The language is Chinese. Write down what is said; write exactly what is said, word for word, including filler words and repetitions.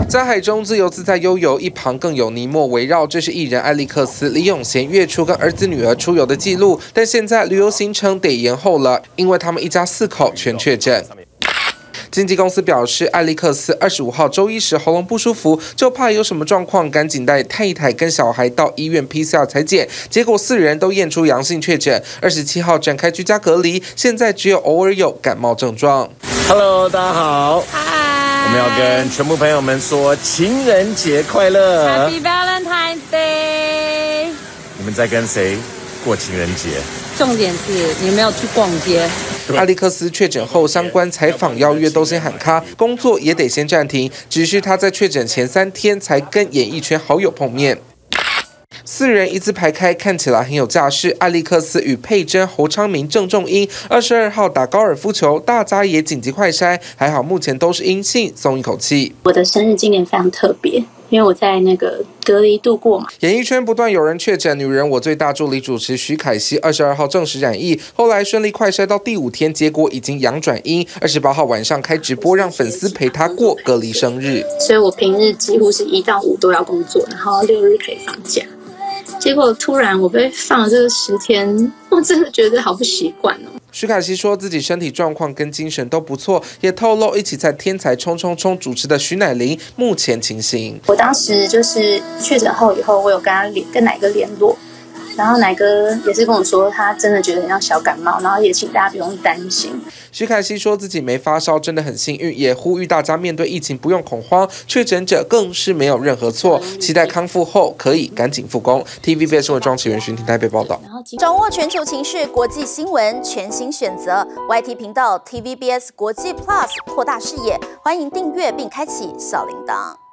在海中自由自在悠游，一旁更有泥膜围绕。这是艺人艾利克斯李永贤月初跟儿子女儿出游的记录，但现在旅游行程得延后了，因为他们一家四口全确诊。 经纪公司表示，艾利克斯二十五号周一时喉咙不舒服，就怕有什么状况，赶紧带太太跟小孩到医院 P C R 采检，结果四人都验出阳性确诊。二十七号展开居家隔离，现在只有偶尔有感冒症状。 Hello， 大家好，嗨，我们要跟全部朋友们说情人节快乐 ，Happy Valentine's Day。 你们在跟谁过情人节？ 重点是你没有去逛街。 艾利克斯确诊后，相关采访邀约都先喊卡，工作也得先暂停。只是他在确诊前三天才跟演艺圈好友碰面。 四人一字排开，看起来很有架势。艾利克斯与佩珍、侯昌明、郑仲英二十二号打高尔夫球，大家也紧急快筛，还好目前都是阴性，松一口气。 我的生日今年非常特别，因为我在那个隔离度过嘛。 演艺圈不断有人确诊，女人我最大助理主持徐凯熙二十二号证实染疫，后来顺利快筛到第五天，结果已经阳转阴。二十八号晚上开直播，让粉丝陪她过隔离生日。 所以我平日几乎是一到五都要工作，然后六日可以放假。 结果突然我被放了这个十天，我真的觉得好不习惯哦。 徐凯熙说自己身体状况跟精神都不错，也透露一起在《天才冲冲冲》主持的徐乃麟目前情形。 我当时就是确诊后以后，我有跟他联跟哪个联络，然后哪个也是跟我说他真的觉得很像小感冒，然后也请大家不用担心。 徐凯熙说自己没发烧，真的很幸运，也呼吁大家面对疫情不用恐慌，确诊者更是没有任何错，期待康复后可以赶紧复工。T V B S 新闻庄启源、徐婷台北报道。 掌握全球情势、国际新闻，全新选择 Y T 频道 T V B S 国际 Plus， 扩大视野，欢迎订阅并开启小铃铛。